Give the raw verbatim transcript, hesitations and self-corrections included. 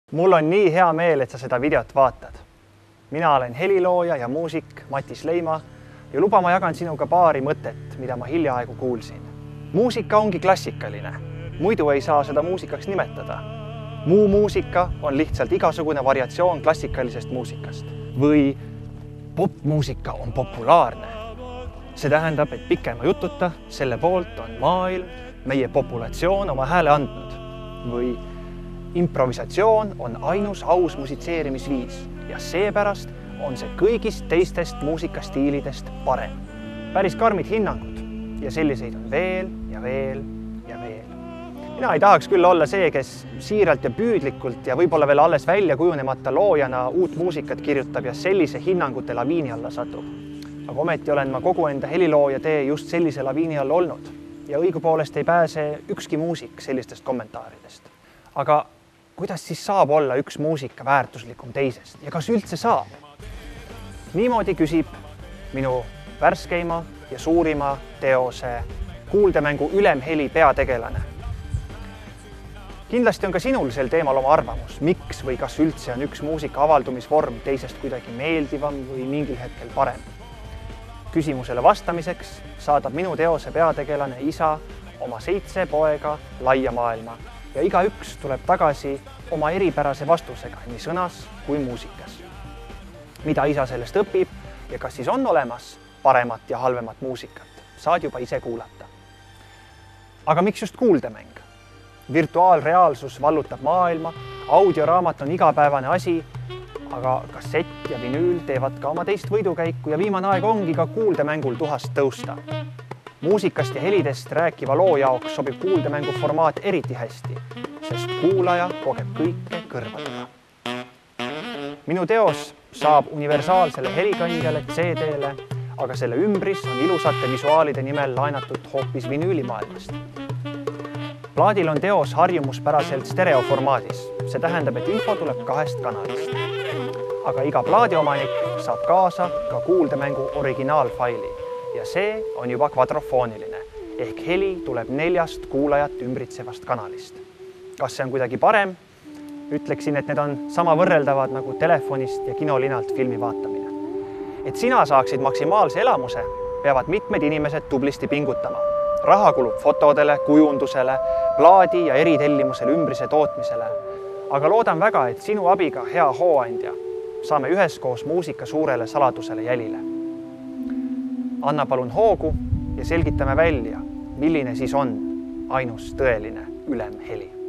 Mul on nii hea meel, et sa seda videot vaatad. Mina olen helilooja ja muusik Matis Leima ja luba ma jagan sinuga paari mõtet, mida ma hiljaaegu kuulsin. Muusika ongi klassikaline, muidu ei saa seda muusikaks nimetada. Muu muusika on lihtsalt igasugune variatsioon klassikalisest muusikast. Või popmuusika on populaarne. See tähendab, et pikema jututa selle poolt on maailm, meie populatsioon oma hääle andnud. Või improvisatsioon on ainus aus musitseerimisviis ja seepärast on see kõigist teistest muusikastiilidest parem. Päris karmid hinnangud ja selliseid on veel ja veel ja veel. Mina ei tahaks küll olla see, kes siiralt ja püüdlikult ja võib-olla veel alles välja kujunemata loojana uut muusikat kirjutab ja sellise hinnangute laviini alla satub. Aga ometi olen ma kogu enda helilooja tee just sellise laviini all olnud ja õigupoolest ei pääse ükski muusik sellistest kommentaaridest. Aga kuidas siis saab olla üks muusika väärtuslikum teisest ja kas üldse saab? Niimoodi küsib minu värskeima ja suurima teose kuuldemängu ülemheli peategelane. Kindlasti on ka sinul sel teemal oma arvamus, miks või kas üldse on üks muusika avaldumisvorm teisest kuidagi meeldivam või mingil hetkel parem. Küsimusele vastamiseks saadab minu teose peategelane isa oma seitse poega laia maailma ja igaüks tuleb tagasi oma eripärase vastusega nii sõnas kui muusikas. Mida isa sellest õpib ja kas siis on olemas paremat ja halvemat muusikat, saad juba ise kuulata. Aga miks just kuuldemäng? Virtuaalreaalsus vallutab maailma, audioraamat on igapäevane asi, aga kassett ja vinüül teevad ka oma teist võidukäiku ja viimane aeg ongi ka kuuldemängul tuhast tõusta. Muusikast ja helidest rääkiva loo jaoks sobib kuuldemängu formaat eriti hästi, sest kuulaja kogeb kõike kõrvadega. Minu teos saab universaalsele helikandjale C D-le, aga selle ümbris on ilusate visuaalide nimel laenatud hoopis vinüülimaailmast. Plaadil on teos harjumuspäraselt stereoformaadis, see tähendab, et info tuleb kahest kanalist. Aga iga plaadiomanik saab kaasa ka kuuldemängu originaalfaili ja see on juba kvadrofooniline, ehk heli tuleb neljast kuulajat ümbritsevast kanalist. Kas see on kuidagi parem? Ütleksin, et need on sama võrreldavad nagu telefonist ja kinolinalt filmi vaatamine. Et sina saaksid maksimaalse elamuse, peavad mitmed inimesed tublisti pingutama. Raha kulub fotodele, kujundusele, plaadi ja eritellimusele ümbrise tootmisele. Aga loodan väga, et sinu abiga hea hooandja saame üheskoos muusika suurele saladusele jälile. Anna palun hoogu ja selgitame välja, milline siis on ainus tõeline ülemheli.